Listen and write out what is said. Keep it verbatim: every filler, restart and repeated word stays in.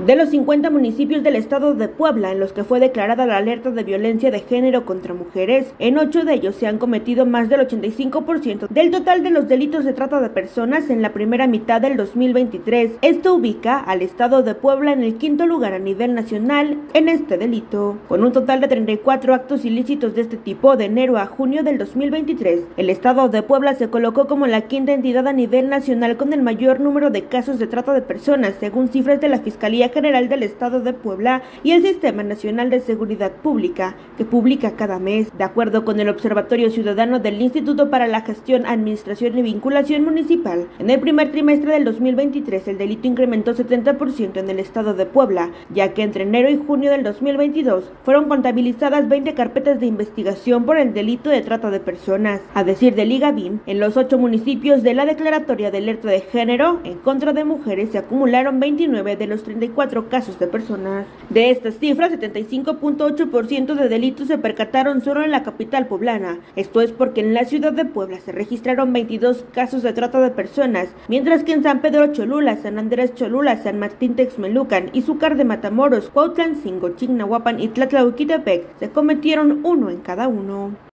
De los cincuenta municipios del estado de Puebla en los que fue declarada la alerta de violencia de género contra mujeres, en ocho de ellos se han cometido más del ochenta y cinco por ciento del total de los delitos de trata de personas en la primera mitad del dos mil veintitrés. Esto ubica al estado de Puebla en el quinto lugar a nivel nacional en este delito. Con un total de treinta y cuatro actos ilícitos de este tipo de enero a junio del dos mil veintitrés, el estado de Puebla se colocó como la quinta entidad a nivel nacional con el mayor número de casos de trata de personas, según cifras de la Fiscalía General del Estado de Puebla y el Sistema Nacional de Seguridad Pública, que publica cada mes. De acuerdo con el Observatorio Ciudadano del Instituto para la Gestión, Administración y Vinculación Municipal, en el primer trimestre del dos mil veintitrés el delito incrementó setenta por ciento en el Estado de Puebla, ya que entre enero y junio del dos mil veintidós fueron contabilizadas veinte carpetas de investigación por el delito de trata de personas. A decir de Ligabim, en los ocho municipios de la declaratoria de alerta de género en contra de mujeres se acumularon veintinueve de los treinta y cuatro casos de personas. De estas cifras, setenta y cinco punto ocho por ciento de delitos se percataron solo en la capital poblana. Esto es porque en la ciudad de Puebla se registraron veintidós casos de trata de personas, mientras que en San Pedro Cholula, San Andrés Cholula, San Martín Texmelucan, Izúcar de Matamoros, Cuautlancingo, Chignahuapan y Tlatlauquitepec se cometieron uno en cada uno.